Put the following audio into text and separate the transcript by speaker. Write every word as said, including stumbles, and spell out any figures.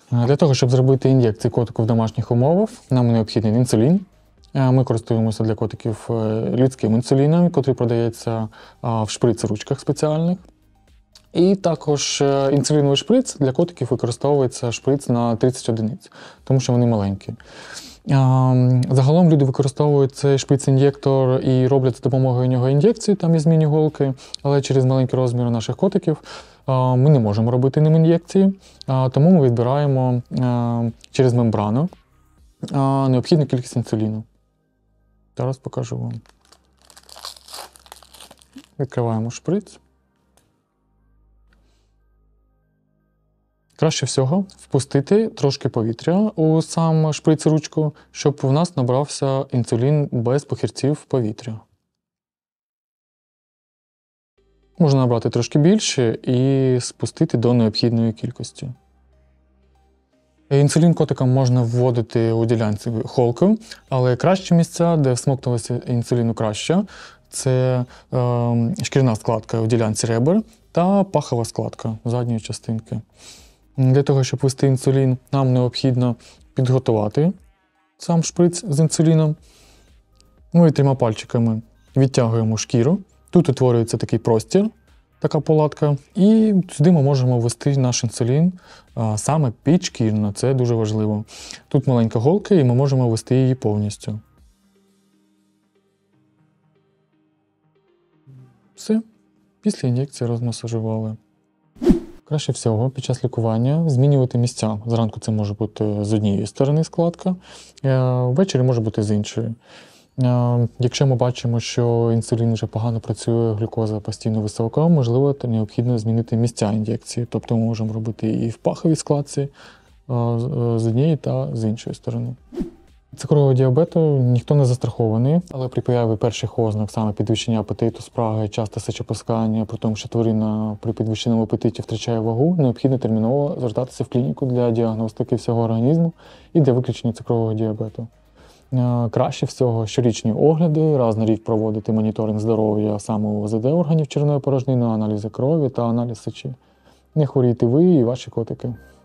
Speaker 1: Для того, щоб зробити ін'єкції котику в домашніх умовах, нам необхідний інсулін. Ми користуємося для котиків людським інсуліном, який продається в шприц-ручках спеціальних. І також інсуліновий шприц для котиків використовується шприц на тридцять одиниць, тому що вони маленькі. Загалом люди використовують цей шприц-ін'єктор і роблять за допомогою нього ін'єкції, там із міні-голки, але через маленькі розміри наших котиків ми не можемо робити ним ін'єкції, тому ми відбираємо через мембрану необхідну кількість інсуліну. Зараз покажу вам. Відкриваємо шприц. Краще всього впустити трошки повітря у сам шприц-ручку, щоб у нас набрався інсулін без похирців повітря. Можна набрати трошки більше і спустити до необхідної кількості. Інсулін котикам можна вводити у ділянці холки, але кращі місця, де всмоктувалося інсуліну краще, це е, шкіряна складка у ділянці ребер та пахова складка задньої частинки. Для того, щоб ввести інсулін, нам необхідно підготувати сам шприц з інсуліном. Ми трьома пальчиками відтягуємо шкіру. Тут утворюється такий простір, така полатка, і сюди ми можемо ввести наш інсулін а, саме підшкірно, це дуже важливо. Тут маленька голка, і ми можемо ввести її повністю. Все. Після ін'єкції розмасажували. Краще всього під час лікування змінювати місця. Зранку це може бути з однієї сторони складка, ввечері може бути з іншої. Якщо ми бачимо, що інсулін вже погано працює, глюкоза постійно висока, можливо, то необхідно змінити місця ін'єкції. Тобто ми можемо робити і в паховій складці з однієї та з іншої сторони. Цукрового діабету ніхто не застрахований, але при появі перших ознак, саме підвищення апетиту, спраги, часте сечопускання, при тому, що тварина при підвищеному апетиті втрачає вагу, необхідно терміново звертатися в клініку для діагностики всього організму і для виключення цукрового діабету. Краще всього щорічні огляди, раз на рік проводити моніторинг здоров'я саме у ОЗД органів черевної порожнини, аналізи крові та аналіз сечі. Не хворійте ви і ваші котики.